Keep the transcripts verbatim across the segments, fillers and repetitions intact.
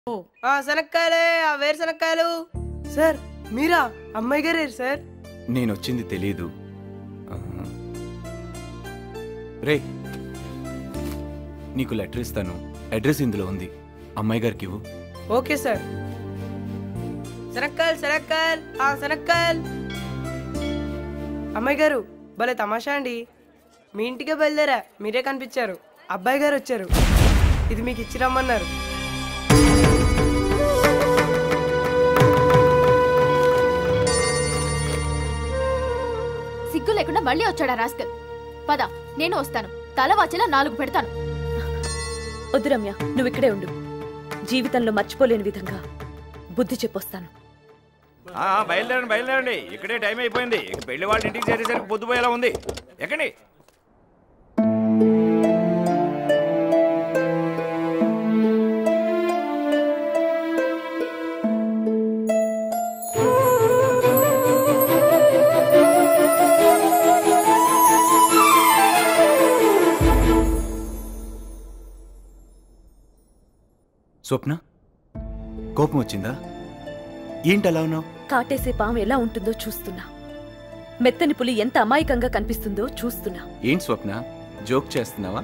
శనక్కాయలే ఆ వేరుశనక్కాయలు. సార్ మీరా? అమ్మాయి గారే సార్. నేను వచ్చింది తెలీదు. రే నీకు లెటర్ ఇస్తాను, అడ్రస్ ఇందులో ఉంది, అమ్మాయి గారికి ఇవ్వు. Okay sir. శనక్కాయలు శనక్కాయలు ఆ శనక్కాయలు. అమ్మాయి గారు భలే తమాషా అండి, మీ ఇంటికే బయలుదేరా మీరే కనిపించారు. అబ్బాయి గారు వచ్చారు, ఇది మీకు ఇచ్చి రమ్మన్నారు. సిగ్గు లేకుండా మళ్ళీ వచ్చాడా రాస్కల్. పద నేను వస్తాను, తల వాచేలా నాలుగు పెడతాను. వద్దు రమ్య, నువ్వు ఇక్కడే ఉండు. జీవితంలో మర్చిపోలేని విధంగా బుద్ధి చెప్పొస్తాను. బయలుదేరండి బయలుదేరండి, ఇక్కడే టైం అయిపోయింది. పెళ్లి వాళ్ళ ఇంటికి చేరేసరికి పొద్దుపోయేలా ఉంది. ఎక్కండి. స్వప్న, కోపం వచ్చిందా? ఏంటి అలా ఉన్నావు? కాటేసే పాము ఎలా ఉంటుందో చూస్తున్నా, మెత్తని పులి ఎంత అమాయకంగా కనిపిస్తుందో చూస్తున్నా. ఏంటి స్వప్న, జోక్ చేస్తున్నావా?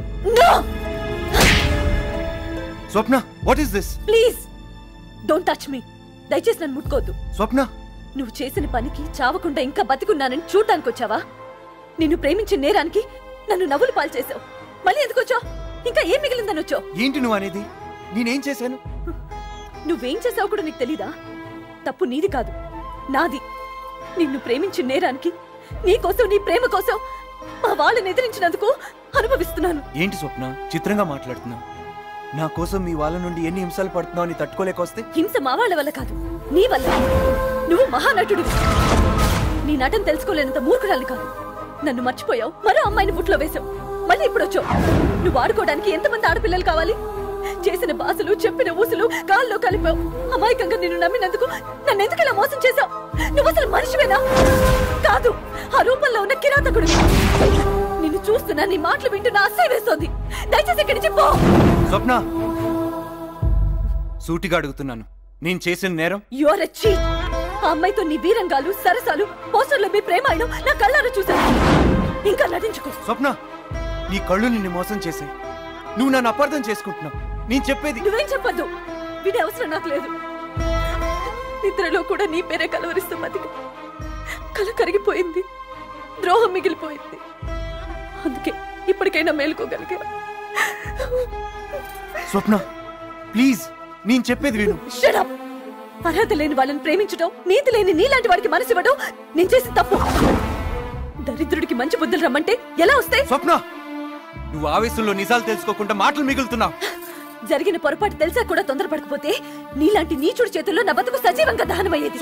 Swapna, what is this? Please don't touch me. దయచేసి నన్ను ముట్టుకోవద్దు. స్వప్న, నువ్వు చేసిన పనికి చావకుండా ఇంకా బతికున్నానని చూడటానికి వచ్చావా? నిన్ను ప్రేమించిన నేరానికి నన్ను నవ్వులు పాలు చేసావు. మళ్ళీ ఎందుకు వచ్చావు? ఇంకా ఏం మిగిలిందని వచ్చావు? ఏంటి నువ్వు అనేది? నేనేం చేశాను? నువ్వేం చేసావు కూడా నీకు తెలీదా? తప్పు నీది కాదు, నాది. నిన్ను ప్రేమించిన నేరానికి, నీ కోసం, నీ ప్రేమ కోసం మా వాళ్ళని ఎదిరించినందుకు అనుభవిస్తున్నాను. ఏంటి స్వప్న చిత్రంగా మాట్లాడుతున్నావు? నా కోసం మీ వాళ్ళ నుండి ఎన్ని హింసలు పడుతున్నావు అని తట్టుకోలేకొస్తే? హింస మా వాళ్ళ వల్ల కాదు, నీ వల్ల. నువ్వు మహానటుడు. నీ నటన తెలుసుకోలేనంత మూర్ఖురాలి కాదు. నన్ను మర్చిపోయావు, మరో అమ్మాయిని బుట్లో వేశావు, మళ్ళీ ఇప్పుడు వచ్చావు. నువ్వు ఆడుకోవడానికి ఎంతమంది ఆడపిల్లలు కావాలి? చేసిన బాసులు, చెప్పిన ఊసులు గాల్లో కలిపావు. అమాయకంగా నిన్ను నమ్మినందుకు నన్ను ఎందుకు ఇలా మోసం చేశావు? నువ్వు అసలు మనిషివేనా? కాదు, ఆ రూపంలో ఉన్న కిరాతకుడు. నిన్ను చూస్తున్నా, నీ మాటలు వింటున్నా అసహ్యం వేస్తోంది. దయచేసి ఇక్కడి నుంచి పో. స్వప్న, సూటిగా అడుగుతున్నాను, నేను చేసిన నేరం? You are a cheat. ఆ అమ్మాయితో నీ వీరంగాలు, సరసాలు, పోస్టర్లో మీ ప్రేమాయణం నా కళ్ళారా చూశాను. ఇంకా నటించుకో. స్వప్న, నీ కళ్ళు నిన్ను మోసం చేశాయి. నువ్వు నన్ను అపార్థం చేసుకుంటున్నావు. నేను చెప్పేది నువ్వేం చెప్పద్దు. వీడి అవసరం నాకు లేదు. నిద్రలో కూడా నీ పేరే కలవరిస్తూ బతికి కల కరిగిపోయింది, ద్రోహం మిగిలిపోయింది. అందుకే ఇప్పటికైనా మేలుకోగలిగా. స్వప్న ప్లీజ్, నేను చెప్పేది విను. Shut up. అర్హత లేని వాళ్ళని ప్రేమించడం, నీతి లేని నీలాంటి వాడికి మనసు ఇవ్వడం నేను చేసిన తప్పు. దరిద్రుడికి మంచి బుద్ధులు రమ్మంటే ఎలా వస్తాయి? స్వప్న, నువ్వు ఆవేశంలో నిజాలు తెలుసుకోకుండా మాటలు మిగులుతున్నావు. జరిగిన పొరపాటు తెలిసా కూడా తొందరపడకపోతే నీలాంటి నీచుడి చేతుల్లో నా బతుకు సజీవంగా దహనమయ్యేది.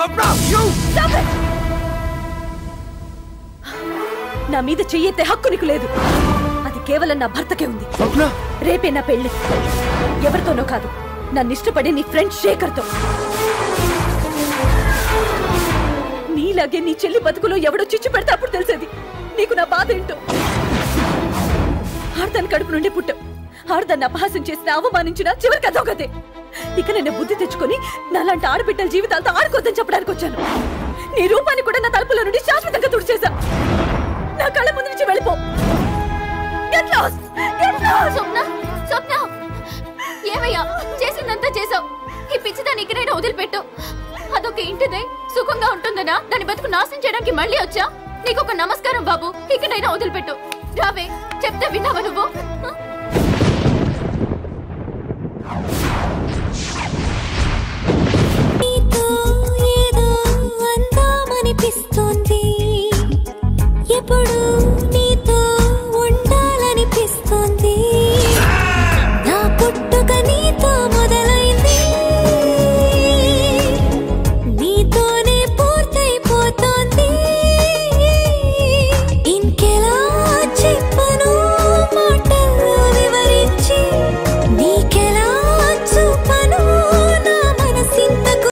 నా మీద చెయ్యెత్తే హక్కు నీకు లేదు. అది కేవలం నా భర్తకే ఉంది. రేపే నా పెళ్లి. ఎవరితోనో కాదు, నన్ను ఇష్టపడే నీ ఫ్రెండ్ శేఖర్తో. నీలాగే నీ చెల్లి బతుకులో ఎవడో చిచ్చు పెడితే అప్పుడు తెలిసేది నీకు నా బాధ ఏంటో. ఆడదాని కడుపు నుండి పుట్టావు. ఆడదాన్ని అపహాసం చేసిన, అవమానించిన, చివరికి అదోగతే. ఇక నేను బుద్ధి తెచ్చుకొని నాలాంటి ఆడబిడ్డల జీవితాలతో ఆడుకోద్దని చెప్పడానికి వచ్చాను. నీ రూపాన్ని కూడా నా తలుపుల నుండి శాశ్వతంగా తుడిచేశా. నా కళ్ళ ముందు నుంచి వెళ్ళిపో. Get lost! Get lost! స్వప్న, స్వప్న, ఏమయ్యా చేసిందంతా చేసావు. ఈ పిచ్చిదాన్ని ఇక్కడైనా వదిలిపెట్టు. అదొక ఇంటిదే, సుఖంగా ఉంటుందనా దాన్ని బతుకు నాశనం చేయడానికి మళ్ళీ వచ్చా? నీకు ఒక నమస్కారం బాబు, ఇక్కడైనా వదిలిపెట్టు. రావే, చెప్తే విన్నావా నువ్వు?